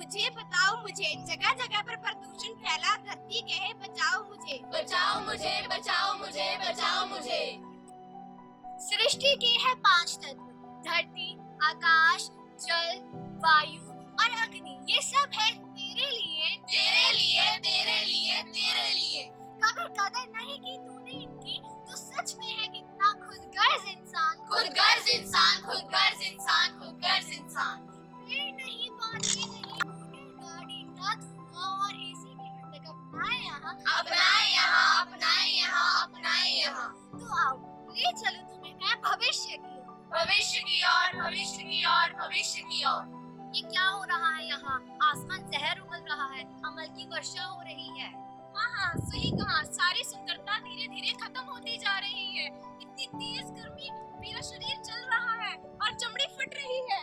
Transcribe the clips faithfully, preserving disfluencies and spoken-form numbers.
मुझे बताओ मुझे, जगह जगह पर प्रदूषण फैला, धरती कहे बचाओ मुझे। बचाओ मुझे, बचाओ मुझे, बचाओ मुझे। सृष्टि के है पांच तत्व, धरती, आकाश, जल, वायु और अग्नि। ये सब है तेरे लिए, तेरे लिए, तेरे लिए, तेरे लिए। कभी कदर नहीं की तूने इनकी, तो सच में है कितना खुदगर्ज इंसान। खुदगर्ज इंसान, खुदगर्ज इंसान, खुदगर्ज इंसान। पेड़ नहीं, पानी नहीं, मोटर गाड़ी, ना धुआं और एसी की ठंडक अपनाए यहाँ, अपनाए यहाँ, अपनाए यहाँ, अपनाए यहाँ। तो आओ ले चलो तुम्हें मैं भविष्य की ओर। भविष्य की ओर, भविष्य की ओर, भविष्य की ओर। ये क्या हो रहा है यहाँ? आसमान जहर उगल रहा है, अमल की वर्षा हो रही है। हाँ हाँ सही कहा, सारी सुंदरता धीरे धीरे खत्म होती जा रही है। इतनी तेज गर्मी, मेरा शरीर जल रहा है और चमड़ी फट रही है।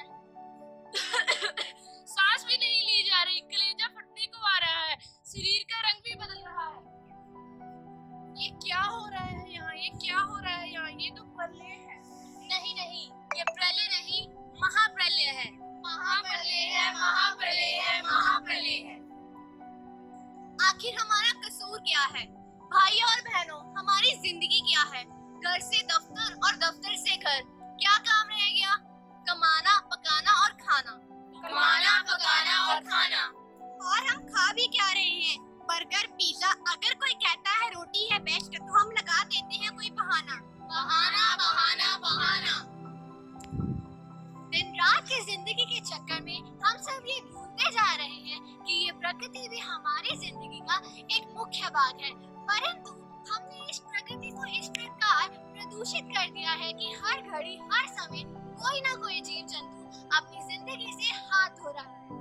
सांस भी नहीं ली जा रही, कलेजा फटने को आ रहा है, शरीर का रंग भी बदल रहा है। ये क्या हो रहा है यहाँ? ये क्या हो रहा है यहाँ? ये तो प्रलय है। नहीं नहीं, ये प्रलय नहीं, महाप्रलय है। महाप्रलय है, महाप्रलय है, महाप्रलय है। आखिर हमारा कसूर क्या है? भाइयों और बहनों, हमारी जिंदगी क्या है? घर से दफ्तर और दफ्तर से घर, क्या काम रह गया? कमाना, पकाना और खाना। कमाना, पकाना और खाना। और हम खा भी क्या रहे हैं? Burger, pizza. अगर कोई कहता है रोटी है बेस्ट, तो हम लगा देते हैं कोई बहाना। बहाना, बहाना, बहाना। दिन रात की जिंदगी के चक्कर में हम सब ये भूलते जा रहे हैं कि ये प्रकृति भी हमारी जिंदगी का एक मुख्य भाग है। परंतु हमने इस प्रकृति को इस प्रकार प्रदूषित कर दिया है कि हर घड़ी हर समय कोई ना कोई जीव जंतु अपनी जिंदगी से हाथ धो रहा है।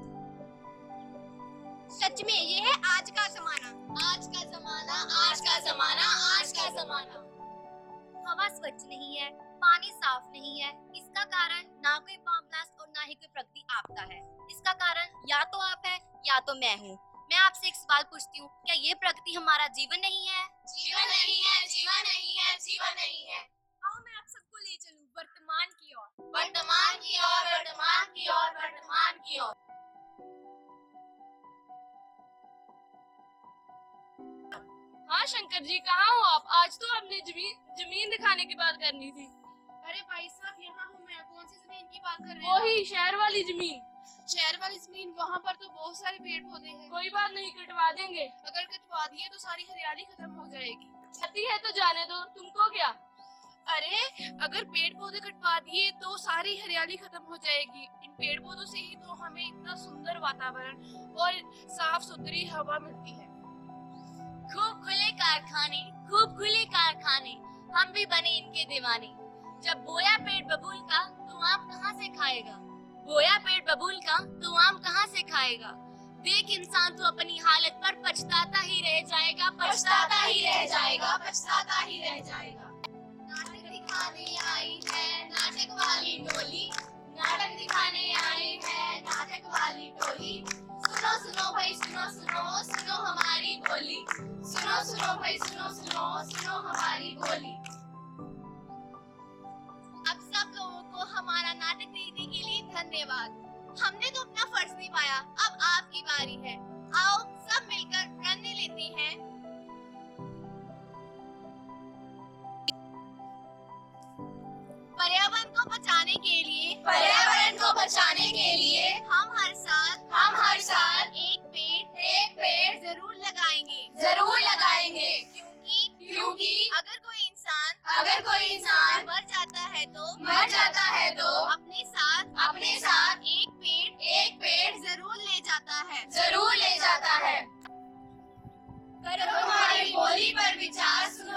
सच में ये है आज का जमाना। आज का जमाना, आज का जमाना, आज का जमाना। हवा स्वच्छ नहीं है, पानी साफ नहीं है। इसका कारण ना कोई बम ब्लास्ट और ना ही कोई प्रकृति आपदा है। इसका कारण या तो आप है या तो मैं हूँ। मैं आपसे एक सवाल पूछती हूँ, क्या ये प्रकृति हमारा जीवन नहीं है? जीवन नहीं है, जीवन नहीं है, जीवन नहीं है। आओ मैं आप सबको ले चलूं वर्तमान की ओर। वर्तमान की ओर, वर्तमान की ओर, वर्तमान की ओर। हाँ शंकर जी, कहाँ हो आप? आज तो आपने जमीन जमीन दिखाने की बात करनी थी। अरे भाई साहब, यहाँ हूँ मैं। कौन सी जमीन की बात कर रहे हैं? वही शहर वाली जमीन। शहर वाली जमीन, वहाँ पर तो बहुत सारे पेड़ पौधे हैं। कोई बात नहीं, कटवा देंगे। अगर कटवा दिए तो सारी हरियाली खत्म हो जाएगी। छती है तो जाने दो, तुमको क्या? अरे अगर पेड़ पौधे कटवा दिए तो सारी हरियाली खत्म हो जाएगी। इन पेड़ पौधों से ही तो हमें इतना सुंदर वातावरण और साफ सुथरी हवा मिलती है। खूब खुले कारखाने, खूब खुले कारखाने, हम भी बने इनके दीवाने। जब बोया पेड़ बबूल का, तो आम कहाँ से खाएगा? बोया पेड़ बबूल का, तो आम कहाँ से खाएगा? देख इंसान तो अपनी हालत पर पछताता ही रह जाएगा, पछताता ही रह जाएगा, पछताता ही रह जाएगा। नाटक दिखाने आई है नाटक वाली टोली, नाटक दिखाने आई है नाटक वाली टोली। सुनो सुनो भाई सुनो सुनो, सुनो हमारी बोली। सुनो सुनो भाई सुनो सुनो, सुनो हमारी बोली। अब सब लोगों को हमारा नाटक देखने के लिए धन्यवाद। हमने तो अपना फर्ज निभाया, अब आपकी बारी है। आओ सब मिलकर रणनी लेते हैं। पर्यावरण को बचाने के लिए, पर्यावरण को बचाने के लिए हम हर साल हम हर साल एक पेड़ एक पेड़ जरूर लगाएंगे। जरूर लगाएंगे। क्योंकि क्योंकि अगर कोई इंसान अगर कोई इंसान मर जाता है तो मर जाता है तो अपने साथ अपने साथ एक पेड़ एक पेड़ जरूर ले जाता है। जरूर ले जाता है। करो हमारी बोली पर विचार, सुनो